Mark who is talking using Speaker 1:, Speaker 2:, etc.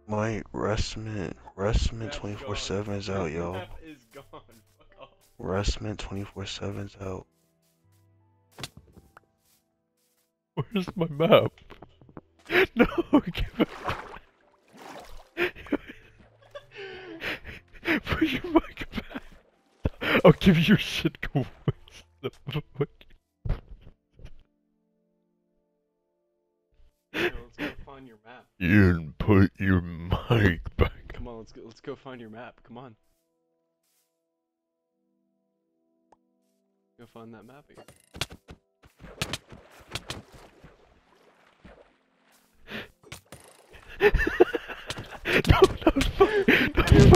Speaker 1: My Restment
Speaker 2: Map's gone.
Speaker 1: 24/7 is out, yo.
Speaker 2: Map is gone. Fuck off.
Speaker 1: Restment 24/7 is out.
Speaker 3: Where's my map? No, give it. Put your mic back. I'll give you your shit. Go waste the fuck.
Speaker 2: Yo, let's go find your map.
Speaker 3: You didn't put your mic back.
Speaker 2: Come on, let's go find your map. Come on. Go find that map again.
Speaker 3: No, that was fine. That was